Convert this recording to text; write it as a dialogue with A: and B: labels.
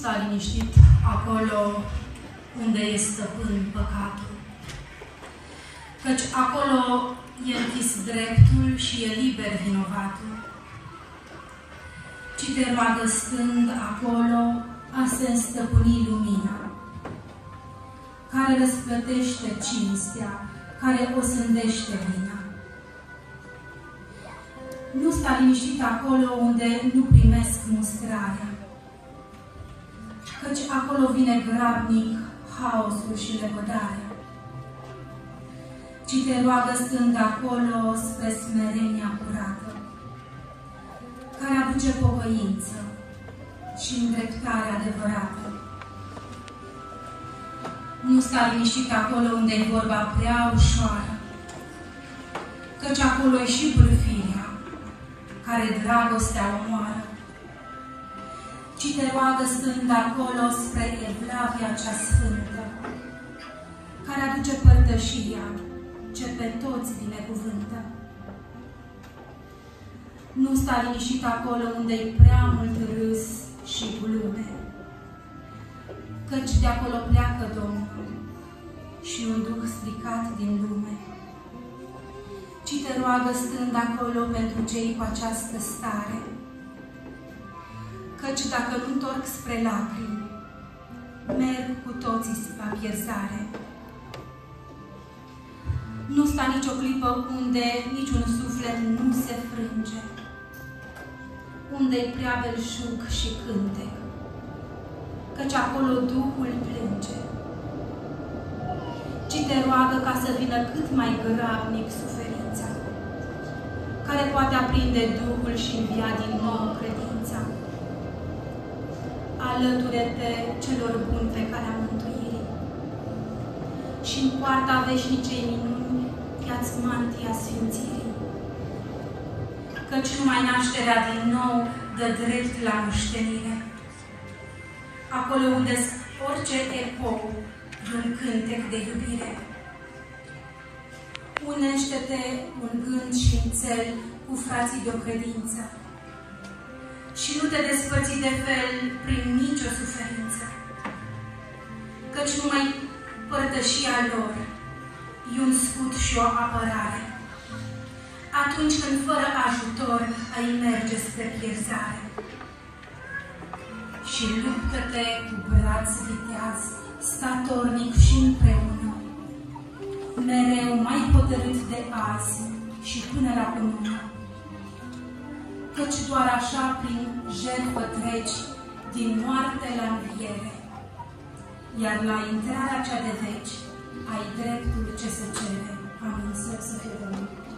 A: sta liniștit acolo unde este stăpân păcatul. Căci acolo e închis dreptul și e liber vinovatul. Ci te roagă stând acolo a se înstăpâni lumina, care răsplătește cinstea, care o sândește vina. Nu sta liniștit acolo unde nu primesc mustrarea, căci acolo vine grabnic haosul și lepădarea. Ci te roagă stând acolo spre smerenia curată, care aduce pocăință și îndreptare adevărată. Nu sta liniștit acolo unde e vorba prea ușoară, căci acolo e și bârfirea, care dragostea omoară. Ci te roagă stând acolo spre evlavia cea sfântă, care aduce părtășia ce pe toți binecuvântă. Nu sta liniștit acolo unde-i prea mult râs și glume, căci de acolo pleacă Domnul și un duh stricat din lume. Ci te roagă stând acolo pentru cei cu această stare, căci dacă nu întorc spre lacrimi, merg cu toții la pierzare. Nu sta nicio clipă unde niciun suflet nu se frânge, unde-i prea belșug și cântec, căci acolo Duhul plânge. Ci te roagă ca să vină cât mai grabnic suferința, care poate aprinde Duhul și învia din nou credința. Alăture-te celor buni pe calea mântuirii și în poarta veșnicei minuni ia-ți mantia sfințirii, căci numai nașterea din nou dă drept la moștenire. Acolo unde orice ecou e un cântec de iubire. Unește-te un gând și în țel cu frații de-o credință și nu te despărți de fel prin nicio suferință, căci numai părtășia lor e un scut și o apărare, atunci când fără ajutor ai merge spre pierzare. Și luptă-te cu braț viteaz, statornic și împreună, mereu mai hotărât de azi și până la cunună, căci doar așa prin jertfă treci din moarte la înviere, iar la intrarea cea de veci ai dreptul ce se cere. Amin. Să fie Domnul.